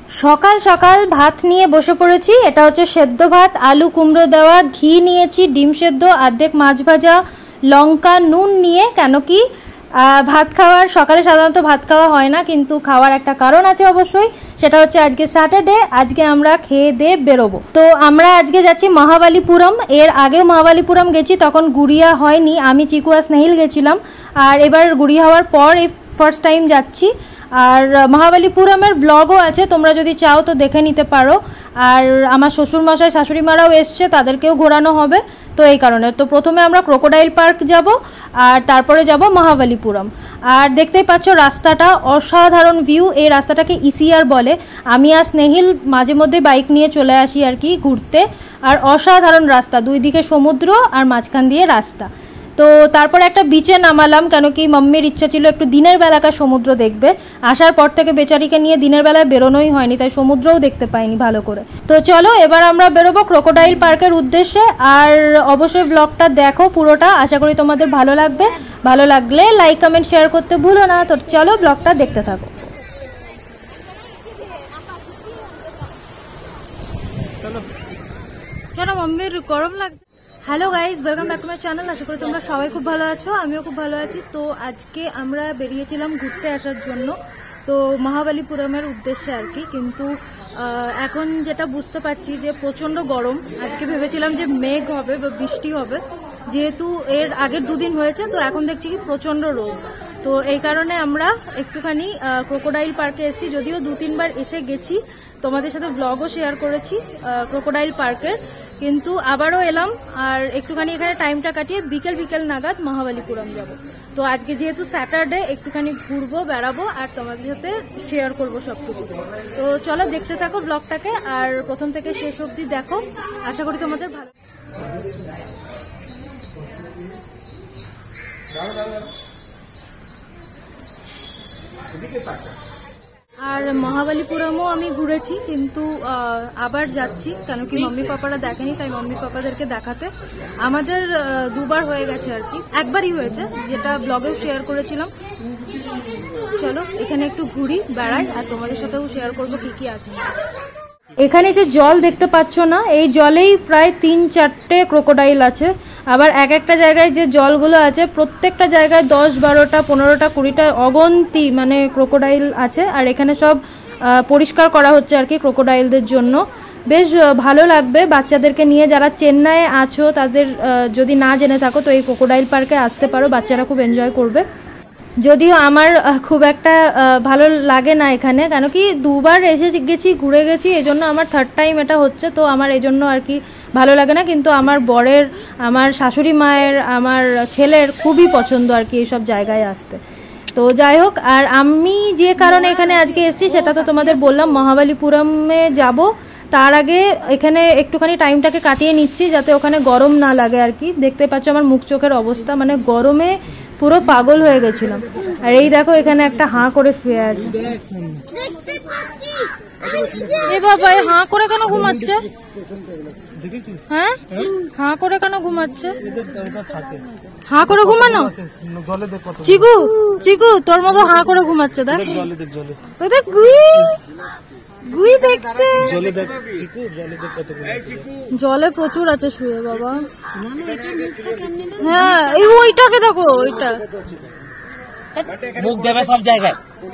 সকাল সকাল ভাত নিয়ে বসে পড়েছি। এটা হচ্ছে সেদ্ধ ভাত, আলু কুমড়ো দেওয়া, ঘি নিয়েছি, ডিম সেদ্ধ, অর্ধেক মাছ ভাজা, লঙ্কা, নুন নিয়ে। কেন কি ভাত খাওয়ার সকালে সাধারণত ভাত খাওয়া হয় না, কিন্তু খাওয়ার একটা কারণ আছে অবশ্যই। সেটা হচ্ছে আজকে স্যাটারডে, আজকে আমরা খেয়ে দিয়ে বেরোবো। তো আমরা আজকে যাচ্ছি মহাবালিপুরম। এর আগেও মহাবালিপুরম গেছি, তখন গুড়িয়া হয়নি, আমি চিকু আর স্নেহিল গেছিলাম। আর এবার গুড়িয়া হওয়ার পর এই ফার্স্ট টাইম যাচ্ছি। আর মহাবালিপুরমের ব্লগও আছে, তোমরা যদি চাও তো দেখে নিতে পারো। আর আমার শ্বশুরমশাই শাশুড়ি মারাও এসছে, তাদেরকেও ঘোরানো হবে। তো এই কারণে তো প্রথমে আমরা ক্রোকোডাইল পার্ক যাব, আর তারপরে যাব মহাবালিপুরম। আর দেখতেই পাচ্ছ রাস্তাটা অসাধারণ ভিউ। এই রাস্তাটাকে ইসিআর বলে। আমি আর স্নেহিল মাঝে মধ্যে বাইক নিয়ে চলে আসি আর কি ঘুরতে। আর অসাধারণ রাস্তা, দুই দিকে সমুদ্র আর মাঝখান দিয়ে রাস্তা। তো তারপর একটা বিচে নামালাম, কেন কি মাম্মির ইচ্ছা ছিল একটু দিনের বেলাকার সমুদ্র দেখবে। আসার পর থেকে বেচারিকে নিয়ে দিনের বেলায় বেরোনোই হয়নি, তাই সমুদ্রও দেখতে পাইনি ভালো করে। তো চলো এবার আমরা বেরোবো ক্রোকোডাইল পার্কের উদ্দেশ্যে। আর অবশ্যই ব্লগটা দেখো পুরোটা, আশা করি তোমাদের ভালো লাগবে। ভালো লাগলে লাইক কমেন্ট শেয়ার করতে ভুলো না। তো চলো ব্লগটা দেখতে থাকো। চলো, মাম্মির গরম লাগছে। Hello guys, welcome back to my channel. আশা করি তোমরা সবাই খুব ভালো আছো, আমিও খুব ভালো আছি। তো আজকে আমরা বেরিয়েছিলাম ঘুরতে আসার জন্য, তো মহাবালিপুরমের উদ্দেশ্যে আর কি। কিন্তু এখন যেটা বুঝতে পারছি যে প্রচণ্ড গরম। আজকে ভেবেছিলাম যে মেঘ হবে বা বৃষ্টি হবে, যেহেতু এর আগের দুদিন হয়েছে, তো এখন দেখছি কি প্রচণ্ড রোদ। তো এই কারণে আমরা একটুখানি ক্রোকোডাইল পার্কে এসেছি। যদিও 2-3 বার এসে গেছি, তোমাদের সাথে ব্লগও শেয়ার করেছি ক্রোকোডাইল পার্কের, কিন্তু আবারও এলাম। আর একটুখানি এখানে টাইমটা কাটিয়ে বিকেল বিকেল নাগাদ মহাবালিপুরম যাব। তো আজকে যেহেতু স্যাটারডে, একটুখানি ঘুরবো, বেড়াবো, আর তোমাদের সাথে শেয়ার করবো সবকিছু। তো চলো দেখতে থাকো ব্লগটাকে, আর প্রথম থেকে শেষ অবধি দেখো, আশা করি তোমাদের ভালো। আর মহাবালিপুরমও আমি ঘুরেছি, কিন্তু আবার যাচ্ছি, কেন কি মাম্মি পাপারা দেখেনি, তাই মাম্মি পাপাদেরকে দেখাতে। আমাদের 2বার হয়ে গেছে আর কি, একবারই হয়েছে, যেটা ব্লগেও শেয়ার করেছিলাম। চলো এখানে একটু ঘুরি, বেড়াই, আর তোমাদের সাথেও শেয়ার করবো কি কি আছে। এখানে যে জল দেখতে পাচ্ছ না, এই জলেই প্রায় 3-4টে ক্রোকোডাইল আছে। আবার এক একটা জায়গায় যে জলগুলো আছে, প্রত্যেকটা জায়গায় 10, 12টা, 15টা, 20টা অগন্তি মানে ক্রোকোডাইল আছে। আর এখানে সব পরিষ্কার করা হচ্ছে আর কি ক্রোকোডাইলদের জন্য। বেশ ভালো লাগবে বাচ্চাদেরকে নিয়ে। যারা চেন্নাইয়ে আছো, তাদের যদি না জেনে থাকো, তো এই ক্রোকোডাইল পার্কে আসতে পারো, বাচ্চারা খুব এনজয় করবে। যদিও আমার খুব একটা ভালো লাগে না এখানে, কেন কি 2বার এসে গেছি, ঘুরে গেছি, এজন্য আমার 3rd টাইম এটা হচ্ছে। তো আমার এজন্য আর কি ভালো লাগে না, কিন্তু আমার বরের, আমার শাশুড়ি মায়ের, আমার ছেলের খুবই পছন্দ আর কি এইসব জায়গায় আসতে। তো যাই হোক, আর আমি যে কারণে এখানে আজকে এসেছি সেটা তো তোমাদের বললাম, মহাবালিপুরমে যাব। তার আগে এখানে একটুখানি টাইমটাকে কাটিয়ে নিচ্ছি, যাতে ওখানে গরম না লাগে আর কি। দেখতে পাচ্ছ আমার মুখ চোখের অবস্থা, মানে গরমে পুরো পাগল হয়ে গেছিলাম। আর এই দেখো এখানে একটা হাঁ করে শুয়ে আছে। এ বাবা, হাঁ করে কেন ঘুমাচ্ছে? হ্যাঁ, হাঁ করে কেন ঘুমাচ্ছে? হাঁ করে ঘুমানো? চিকু, চিকু তোর মতো হাঁ করে ঘুমাচ্ছে। দেখ দেখ, গুই দেখছে। জলে প্রচুর আছে শুয়ে বাবা। হ্যাঁ, এই ওইটাকে দেখো, ওইটা মুখ দেবে সব জায়গায়।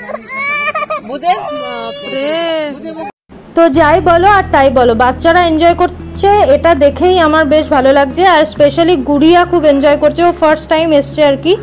তো যাই বলো আর তাই বলো, বাচ্চারা এনজয় করছে, এটা দেখেই আমার বেশ ভালো লাগছে। আর স্পেশালি গুড়িয়া খুব এনজয় করছে, ও ফার্স্ট টাইম এসছে আর কি।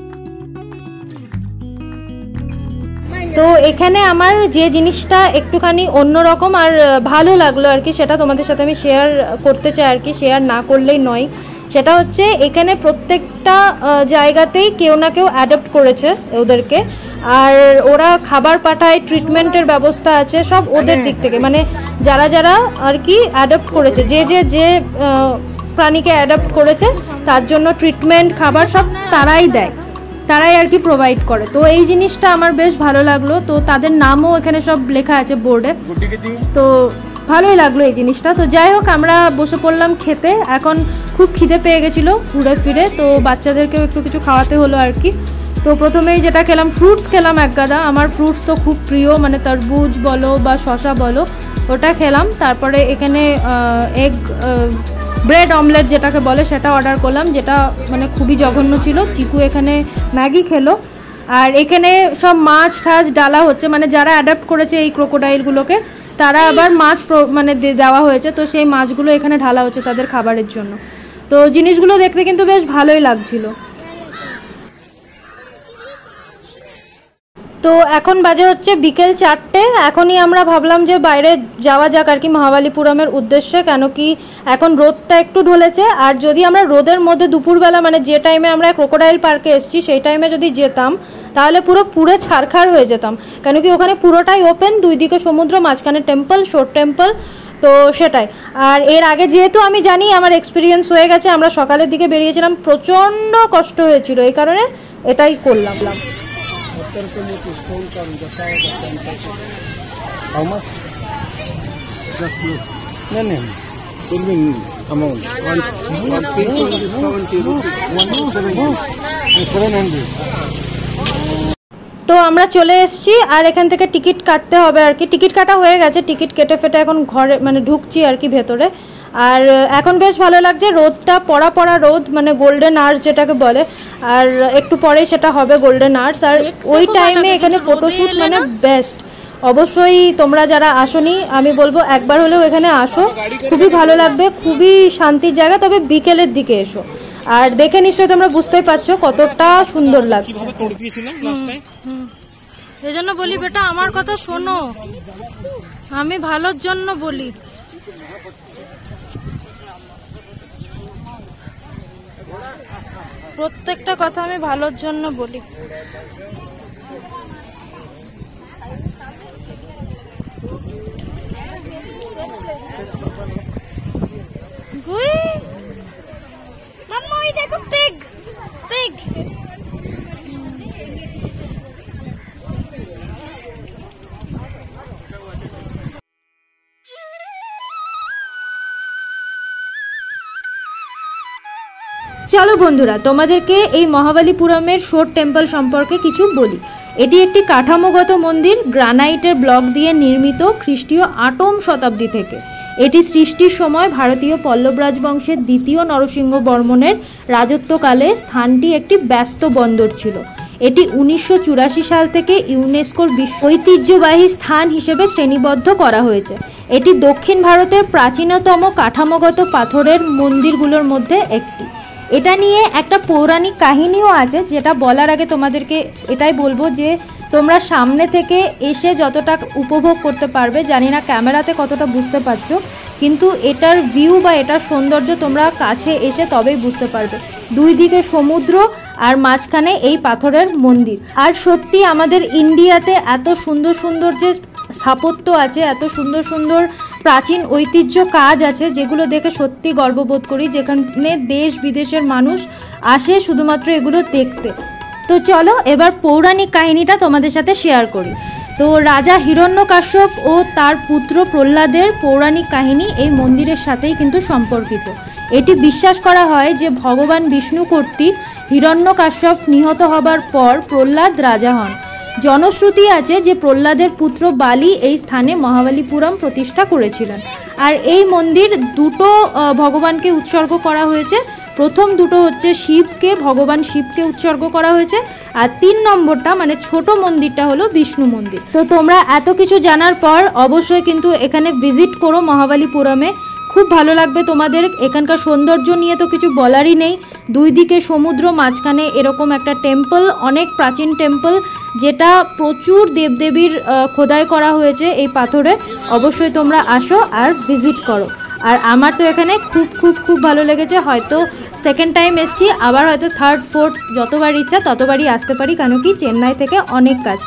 তো এখানে আমার যে জিনিসটা একটুখানি অন্যরকম আর ভালো লাগলো আর কি, সেটা তোমাদের সাথে আমি শেয়ার করতে চাই আর কি, শেয়ার না করলেই নয়। সেটা হচ্ছে এখানে প্রত্যেকটা জায়গাতেই কেউ না কেউ অ্যাডপ্ট করেছে ওদেরকে। আর ওরা খাবার পাঠায়, ট্রিটমেন্টের ব্যবস্থা আছে সব ওদের দিক থেকে। মানে যারা যারা আর কি অ্যাডপ্ট করেছে, যে প্রাণীকে অ্যাডপ্ট করেছে, তার জন্য ট্রিটমেন্ট, খাবার সব তারাই দেয়, তারাই আর কি প্রোভাইড করে। তো এই জিনিসটা আমার বেশ ভালো লাগলো। তো তাদের নামও এখানে সব লেখা আছে বোর্ডে, তো ভালোই লাগলো এই জিনিসটা। তো যাই হোক, আমরা বসে পড়লাম খেতে। এখন খুব খিদে পেয়ে গেছিলো ঘুরে ফিরে, তো বাচ্চাদেরকেও একটু কিছু খাওয়াতে হলো আর কি। তো প্রথমেই যেটা খেলাম, ফ্রুটস খেলাম এক গাদা। আমার ফ্রুটস তো খুব প্রিয়, মানে তরমুজ বলো বা শশা বলো, ওটা খেলাম। তারপরে এখানে এগ ব্রেড অমলেট যেটাকে বলে সেটা অর্ডার করলাম, যেটা মানে খুবই জঘন্য ছিল। চিকু এখানে ম্যাগি খেলো। আর এখানে সব মাছ ঠাছ ডালা হচ্ছে, মানে যারা অ্যাডাপ্ট করেছে এই ক্রোকোডাইলগুলোকে তারা আবার মাছ মানে দেওয়া হয়েছে, তো সেই মাছগুলো এখানে ঢালা হচ্ছে তাদের খাবারের জন্য। তো জিনিসগুলো দেখতে কিন্তু বেশ ভালোই লাগছিল। তো এখন বাজে হচ্ছে বিকেল 4টে। এখনই আমরা ভাবলাম যে বাইরে যাওয়া যাক আর কি মহাবালিপুরমের উদ্দেশ্যে, কেন কি এখন রোদটা একটু ঢলেছে। আর যদি আমরা রোদের মধ্যে দুপুরবেলা, মানে যে টাইমে আমরা ক্রোকোডাইল পার্কে এসেছি সেই টাইমে যদি যেতাম তাহলে পুরো ছারখার হয়ে যেতাম, কেন কি ওখানে পুরোটাই ওপেন, দুই দিকে সমুদ্র, মাঝখানে টেম্পল, শোর টেম্পল। তো সেটাই। আর এর আগে যেহেতু আমি জানি, আমার এক্সপিরিয়েন্স হয়ে গেছে, আমরা সকালের দিকে বেরিয়েছিলাম, প্রচণ্ড কষ্ট হয়েছিল, এই কারণে এটাই করলাম। How much? Just look. No, no. Even amount. One piece is 70 rupees. 700. তো আমরা চলে এসেছি, আর এখান থেকে টিকিট কাটতে হবে আর কি। টিকিট কাটা হয়ে গেছে, টিকিট কেটে ফেটে এখন ঘরে মানে ঢুকছি আর কি ভেতরে। আর এখন বেশ ভালো লাগছে, রোদটা পড়া রোদ, মানে গোল্ডেন আওয়ার্স যেটাকে বলে। আর একটু পরে সেটা হবে গোল্ডেন আওয়ার্স। আর ওই টাইমে এখানে ফটোশ্যুট মানে বেস্ট। অবশ্যই তোমরা যারা আসোনি, আমি বলবো একবার হলেও এখানে আসো, খুবই ভালো লাগবে, খুবই শান্তির জায়গা। তবে বিকেলের দিকে এসো, আর দেখে নিশ্চয়ই তোমরা বুঝতেই পারছো কতটা সুন্দর লাগছে। এই জন্য বলি বেটা, আমার কথা শোনো, আমি ভালোর জন্য বলি। প্রত্যেকটা কথা আমি ভালোর জন্য বলি। গুই মাম্মা, ওই দেখো পিগ পিগ। চলো বন্ধুরা, তোমাদেরকে এই মহাবালিপুরমের শোর টেম্পল সম্পর্কে কিছু বলি। এটি একটি কাঠামোগত মন্দির, গ্রানাইটের ব্লক দিয়ে নির্মিত, খ্রিস্টীয় 8ম শতাব্দী থেকে। এটি সৃষ্টির সময় ভারতীয় পল্লব রাজবংশের দ্বিতীয় নরসিংহ বর্মনের রাজত্বকালে স্থানটি একটি ব্যস্ত বন্দর ছিল। এটি 1984 সাল থেকে ইউনেস্কোর বিশ্ব ঐতিহ্যবাহী স্থান হিসেবে শ্রেণীবদ্ধ করা হয়েছে। এটি দক্ষিণ ভারতের প্রাচীনতম কাঠামোগত পাথরের মন্দিরগুলোর মধ্যে একটি। এটা নিয়ে একটা পৌরাণিক কাহিনীও আছে, যেটা বলার আগে তোমাদেরকে এটাই বলবো যে তোমরা সামনে থেকে এসে যতটা উপভোগ করতে পারবে, জানি না ক্যামেরাতে কতটা বুঝতে পারছো, কিন্তু এটার ভিউ বা এটার সৌন্দর্য তোমরা কাছে এসে তবেই বুঝতে পারবে। দুই দিকে সমুদ্র আর মাঝখানে এই পাথরের মন্দির। আর সত্যি আমাদের ইন্ডিয়াতে এত সুন্দর সুন্দর যে স্থাপত্য আছে, এত সুন্দর সুন্দর প্রাচীন ঐতিহ্য কাজ আছে, যেগুলো দেখে সত্যি গর্ববোধ করি, যেখানে দেশ বিদেশের মানুষ আসে শুধুমাত্র এগুলো দেখতে। তো চলো এবার পৌরাণিক কাহিনীটা তোমাদের সাথে শেয়ার করি। তো রাজা হিরণ্যকাশ্যপ ও তার পুত্র প্রহ্লাদের পৌরাণিক কাহিনী এই মন্দিরের সাথেই কিন্তু সম্পর্কিত। এটি বিশ্বাস করা হয় যে ভগবান বিষ্ণু কর্তৃক হিরণ্যকাশ্যপ নিহত হবার পর প্রহ্লাদ রাজা হন। জনশ্রুতি আছে যে প্রহ্লাদের পুত্র বালি এই স্থানে মহাবালিপুরম প্রতিষ্ঠা করেছিলেন। আর এই মন্দির দুটো ভগবানকে উৎসর্গ করা হয়েছে। প্রথম দুটো হচ্ছে শিবকে, ভগবান শিবকে উৎসর্গ করা হয়েছে, আর 3 নম্বরটা মানে ছোট মন্দিরটা হলো বিষ্ণু মন্দির। তো তোমরা এত কিছু জানার পর অবশ্যই কিন্তু এখানে ভিজিট করো মহাবালিপুরমে, খুব ভালো লাগবে তোমাদের। এখানকার সৌন্দর্য নিয়ে তো কিছু বলারই নেই, দুই দিকে সমুদ্র, মাঝখানে এরকম একটা টেম্পল, অনেক প্রাচীন টেম্পল, যেটা প্রচুর দেবদেবীর খোদাই করা হয়েছে এই পাথরে। অবশ্যই তোমরা আসো আর ভিজিট করো। আর আমার তো এখানে খুব খুব খুব ভালো লেগেছে। হয়তো সেকেন্ড টাইম এসছি, আবার হয়তো থার্ড ফোর্থ যতবার ইচ্ছা ততবারই আসতে পারি, কেন কি চেন্নাই থেকে অনেক কাছে।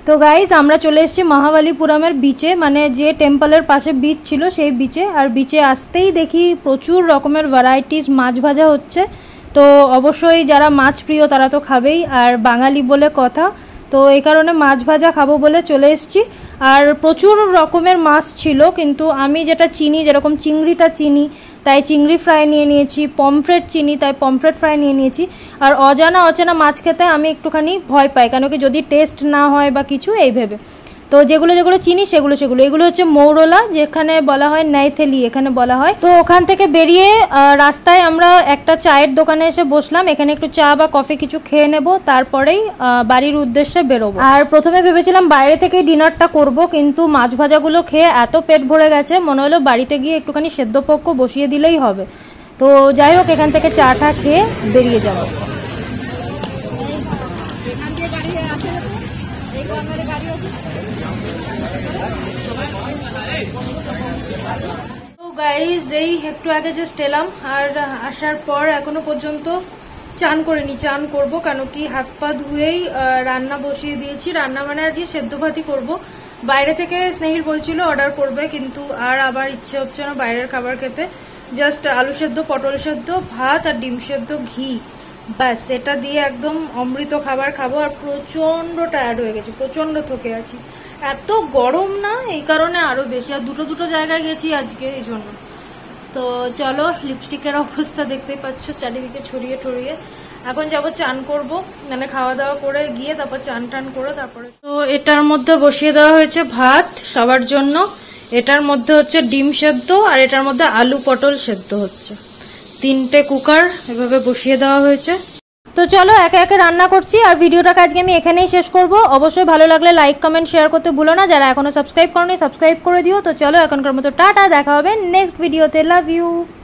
তো গাইজ আমরা চলে এসেছি মহাবালিপুরমের বিচে, মানে যে টেম্পলের পাশে বিচ ছিল সেই বিচে। আর বিচে আসতেই দেখি প্রচুর রকমের ভ্যারাইটিস মাছ ভাজা হচ্ছে। তো অবশ্যই যারা মাছ প্রিয় তারা তো খাবেই, আর বাঙালি বলে কথা, তো এই কারণে মাছ ভাজা খাবো বলে চলে এসেছি। আর প্রচুর রকমের মাছ ছিল, কিন্তু আমি যেটা চিনি, যেরকম চিংড়িটা চিনি তাই চিংড়ি ফ্রাই নিয়ে নিয়েছি, পমফ্রেট চিনি তাই পমফ্রেট ফ্রাই নিয়ে নিয়েছি। আর অচেনা মাছ খেতে আমি একটুখানি ভয় পাই, কেন কি যদি টেস্ট না হয় বা কিছু এই ভেবে। তো যেগুলো চিনি সেগুলো এগুলো হচ্ছে মৌরলা, যেখানে বলা হয় নাইথেলি এখানে বলা হয়। তো ওখান থেকে বেরিয়ে রাস্তায় আমরা একটা চায়ের দোকানে এসে বসলাম, এখানে একটু চা বা কফি কিছু খেয়ে নেব, তারপরেই বাড়ির উদ্দেশ্যে বেরোবো। আর প্রথমে ভেবেছিলাম বাইরে থেকেই ডিনারটা করব, কিন্তু মাছ ভাজাগুলো খেয়ে এত পেট ভরে গেছে মনে হলো বাড়িতে গিয়ে একটুখানি সেদ্ধ পক্ক বসিয়ে দিলেই হবে। তো যাই হোক, এখান থেকে চাটা খেয়ে বেরিয়ে যাবো। গাইজ এই একটু আগে জাস্ট এলাম, আর আসার পর এখনো পর্যন্ত চান করিনি, চান করব, কেন কি হাত পা ধুয়েই রান্না বসিয়ে দিয়েছি। রান্না মানে আজকে সেদ্ধ ভাতই করবো। বাইরে থেকে স্নেহিল বলছিল অর্ডার করবে, কিন্তু আর আবার ইচ্ছে হচ্ছে না বাইরের খাবার খেতে। জাস্ট আলু সেদ্ধ, পটল সেদ্ধ, ভাত আর ডিম সেদ্ধ, ঘি, ব্যাস এটা দিয়ে একদম অমৃত খাবার খাবো। আর প্রচন্ড টায়ার্ড হয়ে গেছি, প্রচন্ড থকে আছি, এত গরম না এই কারণে আরো বেশি। আর দুটো জায়গায় গেছি আজকে এই জন্য। তো চলো, লিপস্টিকের অবস্থা দেখতেই পাচ্ছ চারিদিকে ছড়িয়ে ঠড়িয়ে। এখন যাবো চান করব, মানে খাওয়া দাওয়া করে গিয়ে তারপর চান টান করে তারপরে। তো এটার মধ্যে বসিয়ে দেওয়া হয়েছে ভাত সবার জন্য, এটার মধ্যে হচ্ছে ডিম সেদ্ধ, আর এটার মধ্যে আলু পটল সেদ্ধ হচ্ছে। 3টে কুকার এভাবে বসিয়ে দেওয়া হয়েছে। তো চলো একে একে রান্না করছি। আর ভিডিওটাকে আজকে আমি এখানেই শেষ করব। অবশ্যই ভালো লাগলে লাইক কমেন্ট শেয়ার করতে ভুলো না। যারা এখনো সাবস্ক্রাইব করোনি সাবস্ক্রাইব করে দিও। তো চলো এখনকার মতো টাটা, দেখা হবে নেক্সট ভিডিওতে। Love you.